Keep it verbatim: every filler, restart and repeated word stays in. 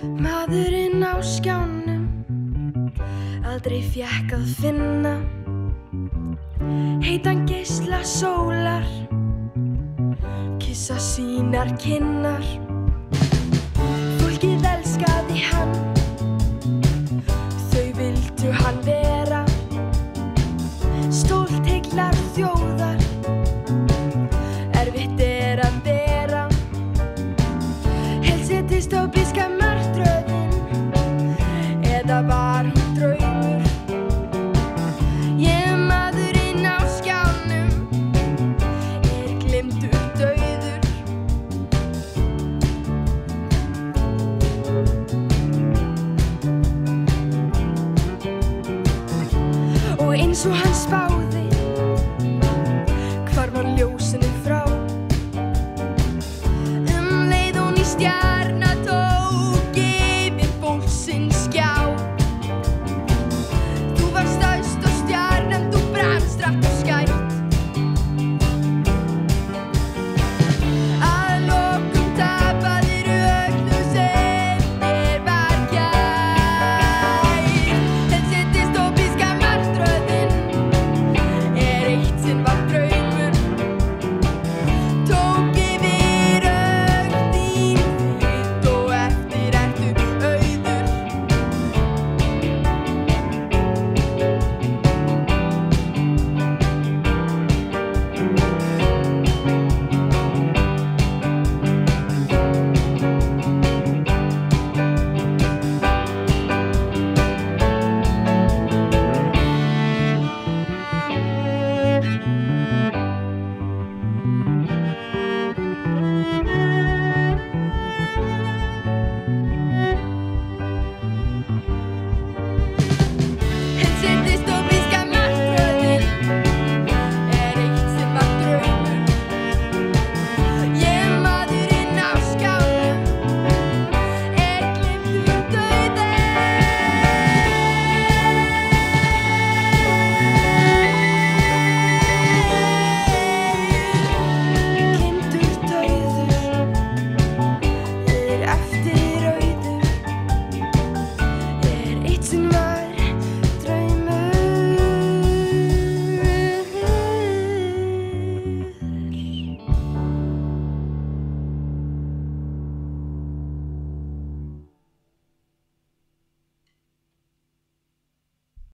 Maðurinn á skjánum aldrei fékk að finna heitan geisla sólar, kyssa sínar kinnar. Fólkið elskaði hann, þau vildu hann vera, stolt heillar þjóðar, erfitt er að bera. Heilsi dystópíska martröðin, eða var hún draumur? Ég er maðurinn á skjánum, er gleymdur dauður. Og eins og hann spáði, hvarf hann ljósinu frá, um leið og ný stjarna